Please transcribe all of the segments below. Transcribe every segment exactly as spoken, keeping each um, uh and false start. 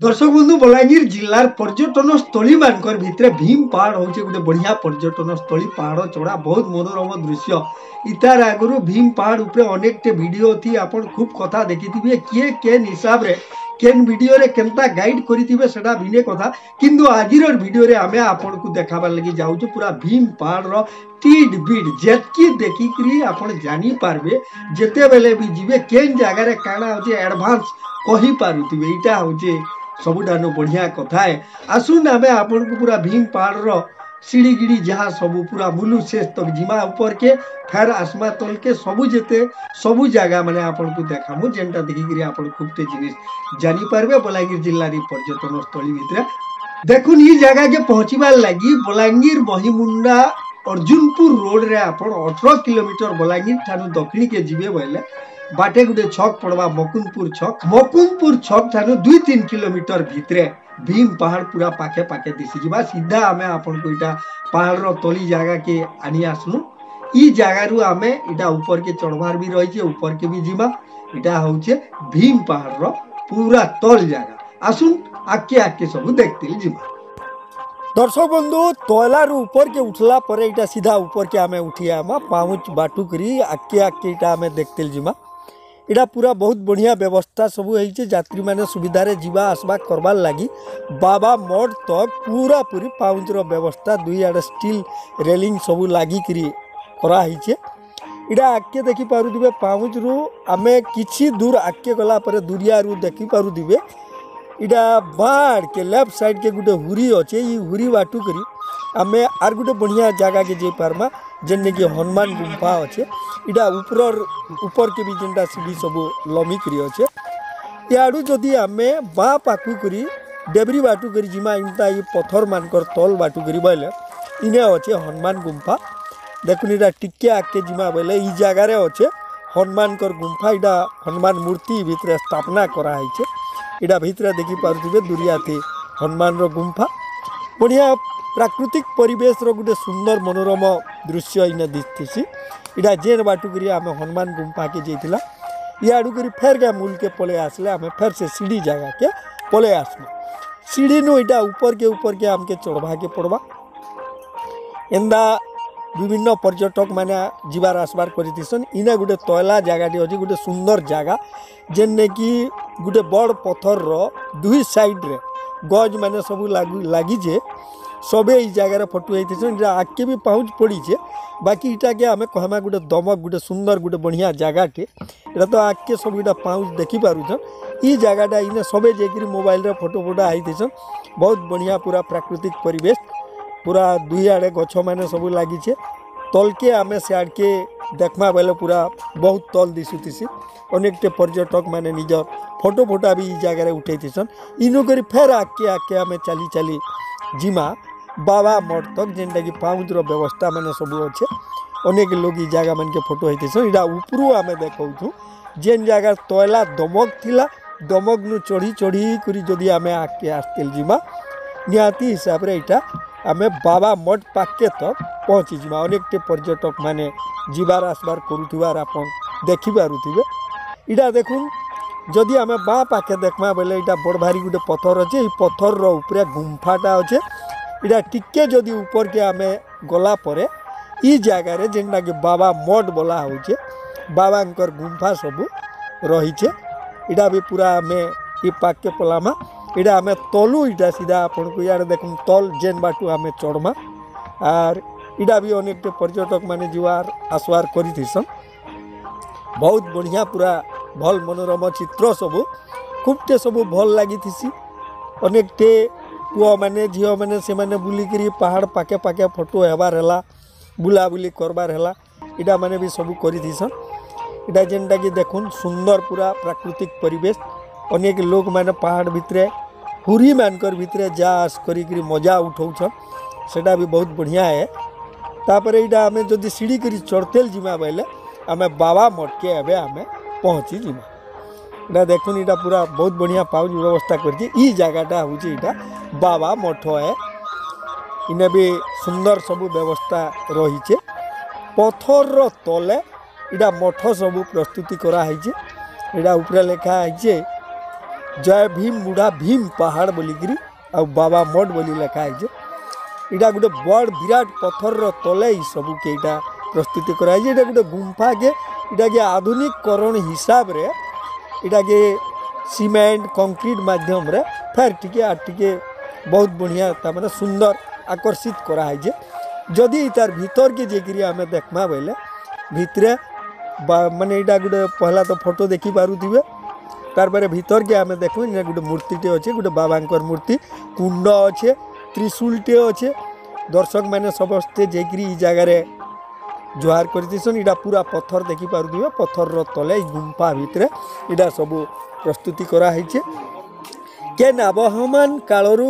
दर्शक बंधु बलांगीर जिलार पर्यटन स्थली मानकर भितरे भीम पहाड़ होचे गोटे बढ़िया पर्यटन स्थली। पहाड़ चढ़ा बहुत मनोरम दृश्य। इतार आगु भीम पहाड़ उपरे अनेक टे वीडियो थी आपण खूब कथा देखिथिबे किए केन हिसाब रे केन वीडियो रे केनता गाइड करिथिबे सेटा भिने कथा। किंतु आजिर वीडियो रे आमे आपण को देखाबार लगी जाउछु पूरा भीम पहाड़ रो टीड बीड जेतकी देखिकरी आपण जानि पारबे जेते बेले भी जिवे केन जगह रे काना होचे एडवांस कहि पारुथिबे। इटा होचे सबुठानु बढ़िया कथा है। आसुन आमे आपन को पूरा भीम पहाड़ रो सीढ़ी गिड़ी जहाँ सबू पूरा मुलु शेष तक जिमा ऊपर के फेर आसमा तल के सबू जेते सबू जगह माने आपन को देखामु जेनटा देखिकरी आपन खूबटे जिनिस जानि पारबे। बलांगीर जिल्ला री पर्यटन स्थली भितरे देखुन ई जगह के पहुंचीबार लगी बलांगीर महिमुंडा अर्जुनपुर रोड रे आपन अठारह किलोमीटर बलांगीर ठानु दक्षिण के जिबे बोले बाटे गुटे छक पड़वा मकुनपुर छक। मकुनपुर छक ठानु दुई तीन किलोमीटर भितरे भीम पहाड़ पूरा पाखे पाखे दिसी जिबा। सीधा आमे आपन को इटा पहाड़ रो तली जगह के आनी आसनु। ई जगह रु आमे इटा ऊपर के चढ़वार भी रही ऊपर के भी जिमा। इटा होचे भीम पहाड़ रो पूरा तल जगह। आसुन आके आके सब देखते जिमा। दर्शक बंधु तोला रु ऊपर के उठला परे इटा सीधा ऊपर के आमे उठी आमा पाउच बाटू करी आके आके इटा आमे देखते जिमा। इटा पूरा बहुत बढ़िया व्यवस्था सबू है। यात्री मैंने सुविधा रे जीवा आसवा करवार लगी बाबा मोड़ तक पूरा पूरी पाउच रो व्यवस्था दुई आड़े स्टील रेलिंग सबू लगी करी करा है। इटा आके देखी पारुदिबे पाउच रु आमे किछि दूर आके गला परे दूरिया रु देखी पारुदिबे इटा बाढ़ के लेफ्ट साइड के गुटे हुरी अच्छे। ये हुरी बाटू करी आमे आर गुटे बढ़िया जगह के जे पारमा जेने कि हनुमान गुम्फा अच्छे। इटा ऊपर ऊपर के भी जेनटा सीढ़ी सब लमी करी अच्छे। याडू जदि आमे बाँ पाखु करी डेबरी बाटू करी जिमा इनता ये पत्थर मानकर तल बाटू करी बोले इने अच्छे हनुमान गुम्फा। देखुन इटा टिके आके जिमा बोले ई जगह रे अच्छे हनुमान कर गुम्फा। इटा हनुमान मूर्ति भितरे स्थापना करा है। इटा भितरे देखी पारुथिबे दुरिया थी हनुमान रो गुम्फा। बढ़िया प्राकृतिक परिवेश रो गुटे सुंदर मनोरम दृश्य इने दिसथिसी। इटा जेन बाटू करी आमे हनुमान गुम्फा के जेतिला याडू करी फेर के मूल के पले आसले आमे फेर से सीढ़ी जगह के पले आसमु। सीढ़ी नु इटा ऊपर के ऊपर के आमके चढ़वा के पड़वा। एंदा विभिन्न पर्यटक माने जीवार आसबार करिथिसन। इने गुटे तयला जगह अच्छे गुटे सुंदर जगह जेने कि गुटे बड़ पत्थर रो दुई साइड रे गज माने सब लागू लागी जे सबे ई जगह फोटो होती आगे भी पहुँच पड़ी है। बाकी इटा के आमे कहमा गुटे दमक गुटे सुंदर गुटे बढ़िया जगह टे इटा तो आगे सब इटा पहुँच देखी पारुछन। ई जगहटा इने सबे जेकरी मोबाइल रे फोटो फोटो आईथन। बहुत बढ़िया पूरा प्राकृतिक परिवेश पूरा दुई आड़े गछ मैंने सब लगी है। तल के आमे सियाड़ के देखमा बेले पूरा बहुत तल दिशुतीसी। अनेक टे पर्यटक माने निजर फोटो फोटा भी ई जगह उठेसन। इनु करी फेर आके आके आमे चली चली जिमा बाबा मोड़ तक जेनटा कि पाउच रो व्यवस्था मैंने सब अच्छे। अनेक लोग ई जगह मन के फोटो होती इटा उपरू आमे देखु जेन जगह तयला दमक थिला दमक नु चढ़ी चढ़ी करी जदि आमे आके आसते जिमा निहाती हिसाब रे इटा आमे बाबा मोड़ पाके तक पहुँची जिमा। अनेक टे पर्यटक माने जीवार आसबार करुथिबार आपन देखि पारुथिबे। इटा देखुन जदि आमे बाँ पाखे देखमा बेले इटा बड़ भारी गुटे पत्थर अच्छे। ई पत्थर रो उपरे गुम्फाटा अच्छे। इटा टिके जदि ऊपर के आमे गला परे ई जगह रे जेनटा कि बाबा मोड़ बोला होचे बाबांकर गुम्फा सबू रही छे। इटा भी पूरा आमे ई पाक के पलामा इटा आमे तलू इटा सीधा आपन को यार देखुन तल जेन बाटू आमे चढ़मा। आर इटा भी अनेक टे पर्यटक माने जीवार आसवार करिथिसन। बहुत बढ़िया पूरा भल मनोरम चित्र सबू खूबटे सबू भल लगी। अनेक टे पुआ मैंने झील मैंने से मैंने बुलिकी पहाड़ पाके पाके फोटो हेबार है बुलाबुली करबार है। इटा माने भी सबू करिथिसन। इटा जेनटा कि देखुन सुंदर पूरा प्राकृतिक परिवेश। अनेक लोग माने पहाड़ भितरे हुरी मानकर भितरे जा आस करी मजा उठाउछन सेटा भी बहुत बढ़िया है। तापर इटा आमे जदि सीढ़ी करी चढ़तेल जिमा बेले आमे बाबा मोटके एबे आमे पहुँची जिमा। इटा देखुन इटा पूरा बहुत बढ़िया पाउच व्यवस्था करछि। ई जगहटा होछि इटा बाबा मठ है। इने भी सुंदर सबू व्यवस्था रही है। पत्थर रो तले इटा मठ सबू प्रस्तुति करा है। इटा ऊपर लिखा है जय भीम बुढ़ा भीम पहाड़ बोलिकी आ बाबा मठ बोली लिखाई इटा गोटे बड़ विराट पत्थर तले सबू के इटा प्रस्तुति कराई इटा गोटे गुंफा के इटा के आधुनिकरण हिसाब रे इटा के सीमेंट कंक्रीट माध्यम रे फेर टिके आ टिके बहुत बढ़िया तार सुंदर आकर्षित कराई जदि तार भीतर के जेकि आम देखमा बोले भितरे माने इटा गोटे पहला तो फोटो देखी पारुथिबे तार पर भीतर के आम देखो गोटे मूर्तिटे अच्छे गोटे बाबांकर मूर्ति कुंड अच्छे त्रिशूलटे अच्छे दर्शक मैंने समस्ते जेकि जगार जुहार कर इटा पूरा पत्थर देखी पारुथिबे पत्थर तले गुंफा भितर इटा सब प्रस्तुति कराई के नाबहमान कालरू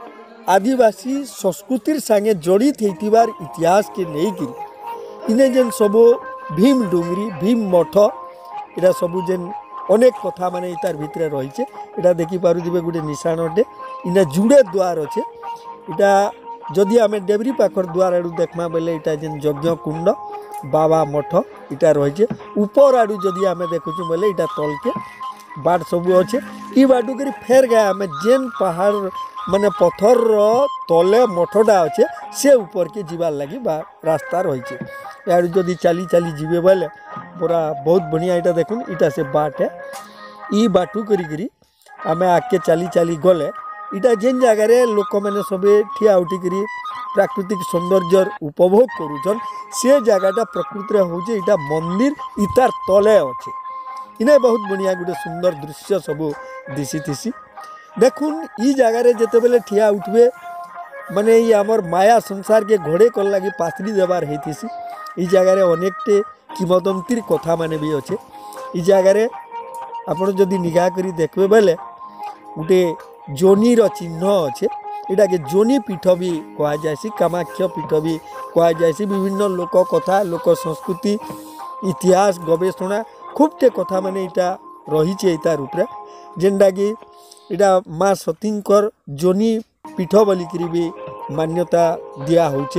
आदिवासी संस्कृतिर संगे जड़ित होइतिबार इतिहास के नहीं इने जेन सब भीम डुंगरी भीम मठ इटा सब जेन अनेक कथा माने इतार भितर रही इटा देखी पारुथिबे गोटे निशानटे इना जुड़े द्वार अच्छे इटा जदि आम डेबरी पाखर द्वार आड़ू देखमा बेले इटा जेन यज्ञ कुंड बाबा मठ इटा रही ऊपर आड़ू जदि आम देखुचु बेले इटा तल के बाट सब अच्छे ई बाटू करी फेर गए आम जेन पहाड़ माने पत्थर तले मठटा अच्छे से ऊपर के जीवार लगी बा रास्ता रही यार जदि चली चली जीवे बोले पूरा बहुत बढ़िया इटा देखुन इटा से बाट है ई बाटू करी करी आम आगे चली चली गले इटा जेन जगार लोक मैंने सब ठिया उठी करी प्राकृतिक सौंदर्य उपभोग करुचन से जगहटा प्रकृति हूँ इटा मंदिर इतार तले अच्छे इने बहुत बढ़िया गोटे सुंदर दृश्य सब दिशी थी देखुन ई जगार जिते बेले ठिया उठबे माने ये आमर माया संसार के घोड़े कर लगी पाथरी देवार होती ई जगार अनेकटे किंवदंतीर कथा माने भी अच्छे ई जगार आपड़ जदि निगाह करी देखबे बेले गोटे जोनीर चिन्ह अच्छे इटा के जोनी पीठ भी कह जाए कामाख्य पीठ भी कह जाए विभिन्न लोक कथा लोक संस्कृति इतिहास गवेषणा खूबटे कथा माने इटा रही इतार उपरे जेनटा कि इटा माँ सतींकर जोनी पीठ बोलिकी भी मान्यता दिया होचे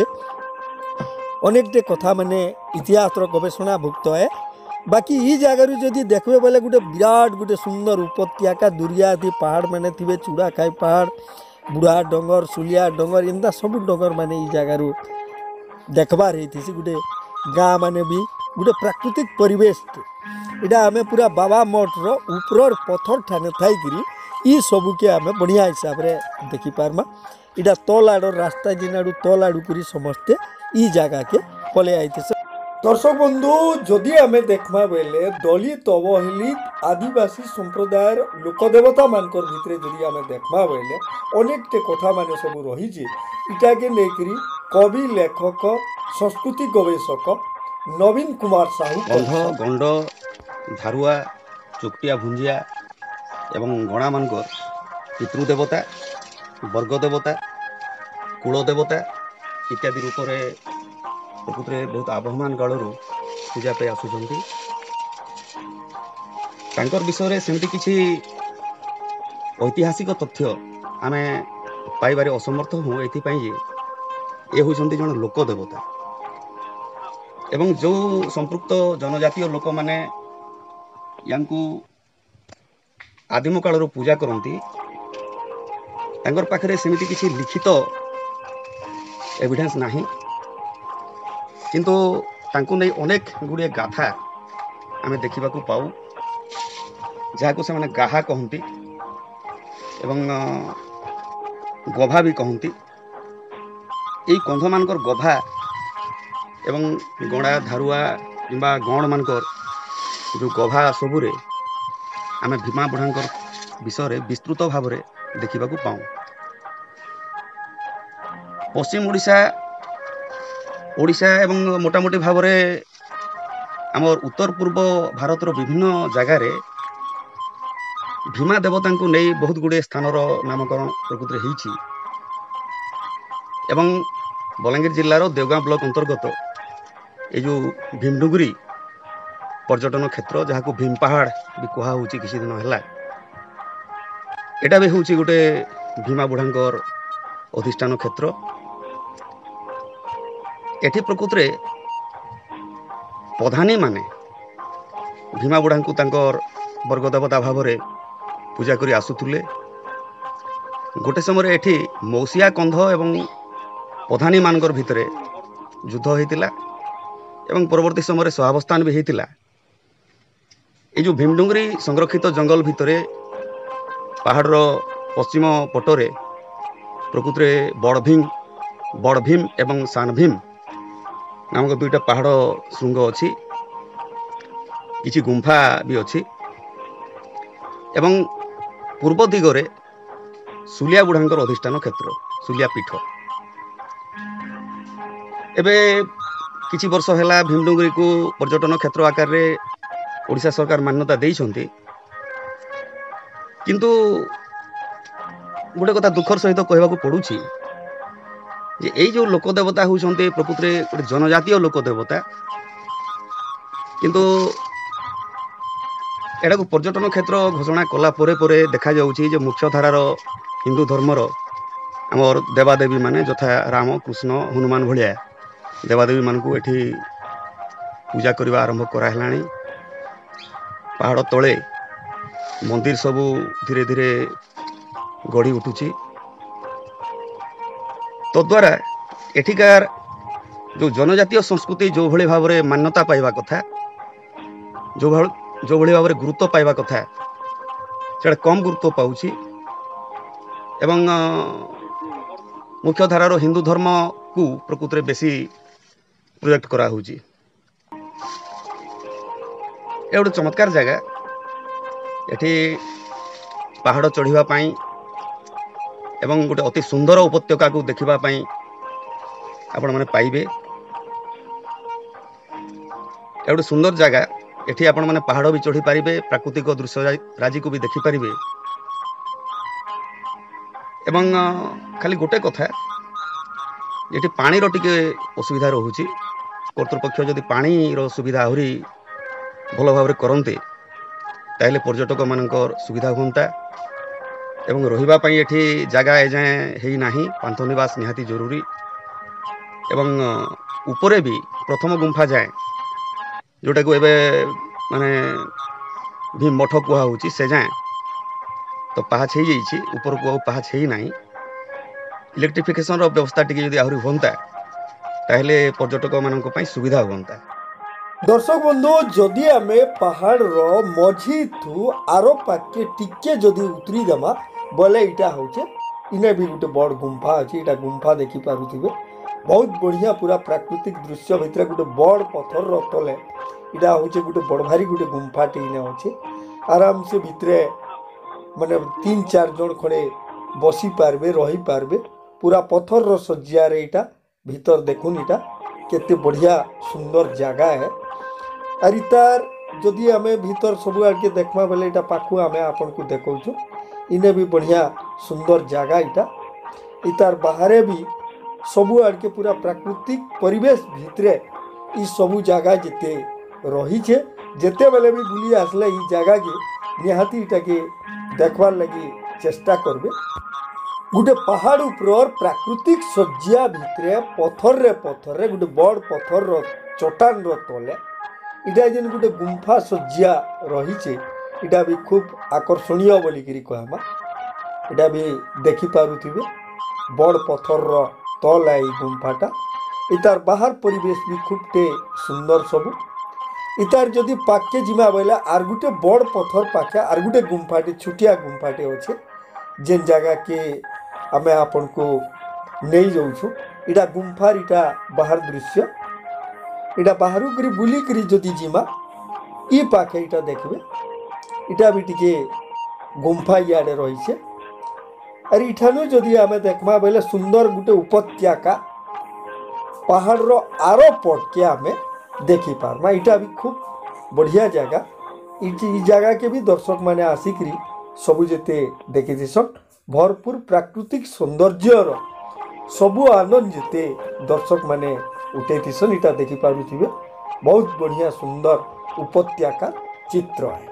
अनेकटे कथा माने इतिहास गवेषणा भुक्त है बाकी ई जगार जदि देखबे बोले गोटे विराट गोटे सुंदर उपत्यका दुरिया थी पहाड़ माने थिबे चूड़ा खाई पहाड़ बुढ़ा डंगर सुलिया डंगर एंता सब डंगर माने ई जगार देखबार होती गोटे गाँ माने भी गोटे प्राकृतिक परिवेश इटा आमे पूरा बाबा मठ रो ऊपर पत्थर ठाने थाई ई सबू के आमे बढ़िया हिसाब रे देखी पारमा इटा तल आड़ रास्ता जेन आड़ू तल आड़ू करी समस्ते ई जगह के पले आईते दर्शक बंधु जदि आमे देखमा बेले दलित अवहेलित आदिवासी संप्रदाय लोकदेवता मानकर भितरे जदि आमे देखमा बेले अनेकटे कथा माने सब रही इटा के लेकरी कवि लेखक संस्कृति गवेषक नवीन कुमार साहू गंध गंड धारुआ चुकटिया भुंजिया एवं गणा मानकर पितृदेवता वर्गदेवता कुलदेवता इत्यादि रूप में प्रकृति बहुत आबहमान काल पूजा पे आसुचंती तांकर विषय सेमती किसी ऐतिहासिक तथ्य आमे पाइबारे असमर्थ हूँ एथिपाई ये होती जन लोकदेवता एवं जो संपृक्त जनजातीय लोक माने यांकु आदिम काल पूजा करती तांकर पाखरे सेमिति किसी लिखित एविडेंस नाही किंतु तांकु नै अनेक गुड़िए गाथा आमे देखा पाऊ जहाँ से मैंने गाहा कहती एवं गभा भी कहती यही कंध मानकर गभा एवं गणा धारुआ किंबा गण मानकर जो गभा सबुरे आमे भीमा बुढ़ांकर विषय विस्तृत भाव में देखा पाऊँ पश्चिम ओडिशा ओडिशा एवं मोटामोटी भाव में आमर उत्तर पूर्व भारतर विभिन्न जगार भीमा देवता को नहीं बहुत गुड़े स्थान नामकरण प्रकृति होइछि एवं बलांगीर जिलार देवगाँ ब्लॉक अंतर्गत ये जो भीमडुंगरी पर्यटन क्षेत्र जहाँ को भीम पहाड़ भी कहुच्छी किसी दिन है एटा भी हूँ गोटे भीमा बुढ़ांकर अधिष्ठान क्षेत्र एठी प्रकृति प्रधानी माने भीमा बुढ़ा को तांकर वर्गदेवता भाव में पूजा करी आसुथुले। गोटे समय एठी मौसिया कंध एवं प्रधानी मानकर भितरे युद्ध होइतिला एवं परवर्ती समय सहावस्थान भी होइतिला। ए जो भीमडुंगरी संरक्षित जंगल भितरे पहाड़ पश्चिम पटरे प्रकृत में बड़ भीम बड़ भीम एवं सान भीम नामक दुईटा पहाड़ श्रृंग अच्छी, किछि गुंफा भी अच्छी एवं पूर्व दिगरे सुलिया बुढ़ांकर अधिष्ठान क्षेत्र सुलिया पीठ। एबे किछि वर्ष हैला भीमडुंगरी को पर्यटन क्षेत्र आकार रे ओडिशा सरकार मान्यता देइछन्ति, किंतु गोटे कथा दुखर सहित कहवा पड़ुछि जे एई जो लोक देवता होउछन्ति प्रकृत रे गोटे जनजातीय लोक देवता, किंतु एटा को पर्यटन क्षेत्र घोषणा कला परे परे देखा जाउछि जे मुख्य धारार हिंदू धर्मर आमर देवादेवी माने यथा राम कृष्ण हनुमान भलिया देवादेवी मान को एठी पूजा करबा आरंभ करा हेलाणी। पहाड़ तले मंदिर सबू धीरे धीरे गढ़ी उठुची। तद्वारा एठिकार जो जनजातीय संस्कृति जो भली भाव में मान्यता पाइबा कथा, जो भल जो भली भाव में गुरुत्व पाइबा कथा से कम गुरुत्व पाउची एवं मुख्य धारार हिंदू धर्म को प्रकृत में बेसी प्रोजेक्ट करा होची। ए गोटे चमत्कार जगह, एठी पहाड़ चढ़िबा पाई एवं गोटे अति सुंदर उपत्यका को देखिबा पाई आपण माने पाइबे। ए गोटे सुंदर जगह, एठी आपण माने पहाड़ भी चढ़ी पारिबे, प्राकृतिक दृश्य राजी को भी देखि पारिबे। एवं खाली गोटे कथा, एठी पानी रो टिके असुविधा रहुची। कर्तृपक्ष जदि पानी रो सुविधा आहुरी भल भाव करते ताहले पर्यटक मानकर सुविधा होता एवं रहिबा पई एठी जगह एजाए हेई नाही। पांथ निवास निहाती जरूरी एवं उपरे भी प्रथम गुंफा जाए जोटा को एबे माने भीम मठ कुहा होची से जाए तो पाहाच हो जाइए, ऊपर को पाहाच ही ना। इलेक्ट्रिफिकेशन व्यवस्था टी जदि आहरी होता ताहले पर्यटक मानक पई सुविधा होता। दर्शक बंधु, जदि आमे पहाड़ रो मझी थु आरो पाके टिके जदि उतरी देमा बोले इटा होचे इने भी गोटे बड़ गुंफा अछि। इटा गुंफा देखि पारुथिबे, बहुत बढ़िया पूरा प्राकृतिक दृश्य भितर गोटे बड़ पत्थर रो तले इटा होचे गोटे बड़ भारी गोटे गुंफा टी इने अछि। आराम से भितरे माने तीन चार जन खड़े बसी पारबे रही पारबे। पूरा पत्थर रो सज्जा रे इटा भीतर देखुन इटा केते बढ़िया सुंदर जगह है। आर तार जदि आमे भीतर सब आड़ के देखमा बेले इटा पाखु आमे आपन को देखौछु, इने भी बढ़िया सुंदर जगह इटा। इतार बाहरे भी सब आड़ के पूरा प्राकृतिक परिवेश भितरे ई सब जगह जेते रही छे, जेते बेले भी बुली आसले ई जगह के निहाती इटा के देखबार लगी चेष्टा करबे। गोटे पहाड़ ऊपर प्राकृतिक सज्जा भितरे पत्थर रे पत्थर रे गोटे बड़ पत्थर रो चट्टान रो तले इटा जेन गोटे गुंफा सज्जा रही छे, इटा भी खूब आकर्षणीय बोली करी कहमा। इटा भी देखि पारुथिबे, बड़ पत्थर रो तल है गुंफाटा। इतार बाहर परिवेश भी खूब टे सुंदर सब। इतार जदि पाके जिमा बोला आर गोटे बड़ पत्थर पाके आर गोटे गुंफाटे छुटिया गुंफाटे अच्छे जेन जगह के आमे आपन को नहीं जाऊछु। इटा गुंफार इटा बाहर दृश्य, इटा बाहर करी बुली करी जदि जिमा ई पाखे इटा देखबे, इटा भी टिके गुंफा इयाडे रही छे। अरे इठानु जदि आमे देखमा बेले सुंदर गोटे उपत्यका पहाड़ रो आरो पट के आमे देखी पारमा। इटा भी खूब बढ़िया जगह। ई जगह के भी दर्शक माने आसिकरी सबु जेते देखि दिसन भरपूर प्राकृतिक सौंदर्यर सबु आनंद जेते दर्शक माने उठे दिसन इटा देखि पारुथिबे। बहुत बढ़िया सुंदर उपत्यका चित्र है।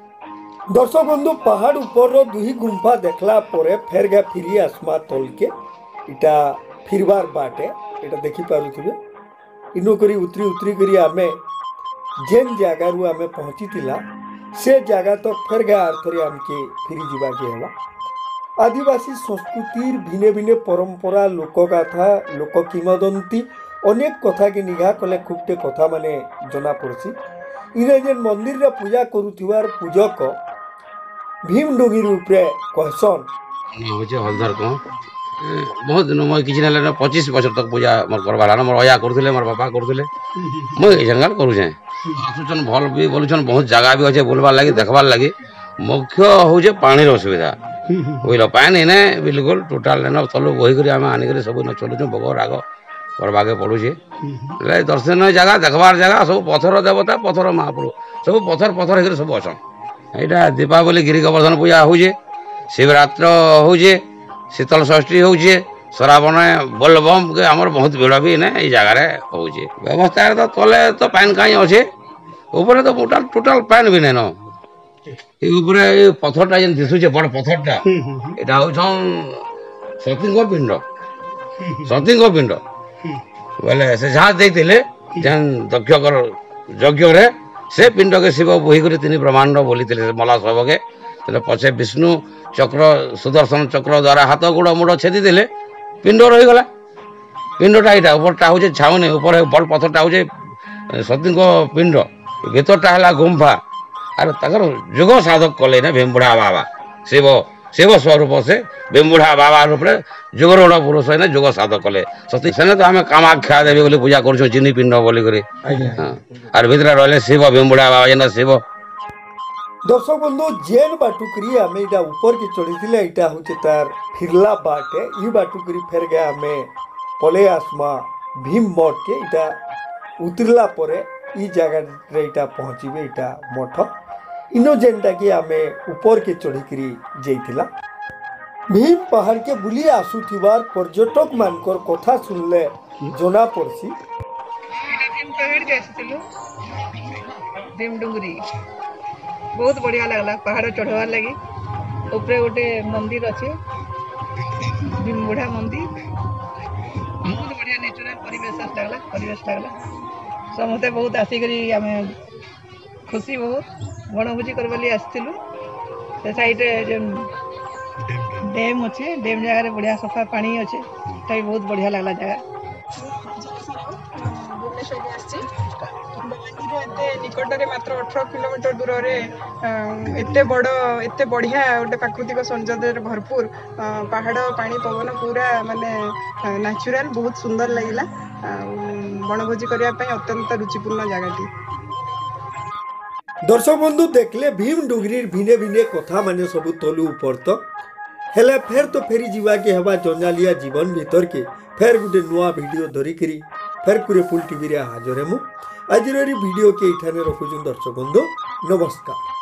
दर्शक बंधु, पहाड़ ऊपर दुही गुंफा देखला परे फेर गा फिरी आसमा तल के इटा फिरबार बाटे इटा देखि पारुथिबे। इनो करी उतरी उतरी करी आमे जेन जगह रु आमे पहुंची थिला से जगह तो फेर गया आरथरे आमके फिरी जीवा के हवा आदिवासी संस्कृतिर भिने भिने परंपरा लोकगाथा लोक किंवदंती अनेक कथा के निघा कले खूबटे कथा माने जना पड़सी इने जेन मंदिर रे पूजा करुथिवार पूजक भीम डोंगिर उपरे कहसन होचे हलधर को बहुत दिन मैं किछि ना पच्चीस वर्ष तक पूजा मोर करवाला मोर अया करथले मोर बापा करथले मैं जंगल करू जे आसुचन भल भी बोलुचन बहुत जगह भी अच्छे बुलबार लगी देखबार लगी मुख्य होचे पानी असुविधा बुझल पानी ने बिल्कुल टोटाल न तलु बही कर आम आनिक सब न चलुचु भोग राग करवाके पड़ुचे दर्शनीय जगह देखबार जगह सब पथर देवता पथर महाप्रभु सब पथर पथर होकर सब अच्छा यहाँ दीपावली गिरी गोवर्धन पूजा होचे शिवरात्र होचे शीतल षष्ठी होचे श्रावण बोलबम के आमर बहुत भिड़ भी ने ये जगार होचे व्यवस्था तो तले तो पान कहीं अच्छे ऊपर तो टोटाल टोटाल पान भी नहीं ये पथरटा जेन दिशुचे बड़ पथरटा यहाँ हूँ सती पिंड सती पिंड बोले से जहाँ देते जेन दक्षकर यज्ञ से पिंड के शिव बोही कर तीन ब्रह्मांड बोली मला सबके पछे विष्णु चक्र सुदर्शन चक्र द्वारा हाथ गोड़ मुड़ छेदी देले पिंड रहीगला पिंडटा यहाँ उपरटा हूँ छाउनी ऊपर बड़ पथरटा हूँ सती पिंड भीतरटा है गुंफा अरे तकर जुग साधक कले ना भीमबुढ़ा बाबा शिव शिव स्वरूप से भीमबुढ़ा बाबा रूप में जुगरोड़ पुरुष है जुग साधक कले सती सेने तो आम कामाख्या देवी बोली पूजा कर चिनी पिंड बोली आर भितर रहे शिव भीमबुढ़ा बाबा जेना शिव दर्शक बंधु जेन बाटुकरी आम इटा ऊपर के चढ़ी इटा हूँ तार फिरला बाटे ये बाटुकरी फेर गया आम पले आसमा भीम मठ के इटा उतरला परे ई जगह इटा पहुँचे इटा मठ इनो जेनटा कि आम ऊपर के चढ़ी जाइथिला भीम पहाड़ के बुली आसुथिबार पर्यटक मानकर कथा सुनले जना पड़सी भीम डुंगरी बहुत बढ़िया लगला पहाड़ चढ़वार लगी ऊपर गोटे मंदिर अच्छे भीम बुढ़ा मंदिर बहुत बढ़िया नेचुरल परिवेश लगला परिवेश लगला समस्ते बहुत आसिक आम खुशी बहुत वनभोजी करवाली आसलु से साइड डैम अच्छे डैम जगह बढ़िया सफा पानी अच्छे भी बहुत बढ़िया लगला जगह निकटरे मात्र अठारह किलोमीटर दूर एत बड़ एत बढ़िया गोटे प्राकृतिक सौंदर्य भरपूर पहाड़ पानी पवन पूरा माने नेचुरल बहुत सुंदर लगिला वनभोजी करने अत्यंत रुचिपूर्ण जगह। दर्शक बंधु देखले भीम डुंगरीर भिने भिने कथा माने सबु तलु ऊपर तक हेले फेर तो फेरी जीवा के हवा जंजालिया जीवन भीतर के फेर गुटे नुआ वीडियो धरिकरी फेर कुरे फुल टीवी रे हाजर हेमु आज वीडियो के इठाने रखुछु दर्शक बंधु नमस्कार।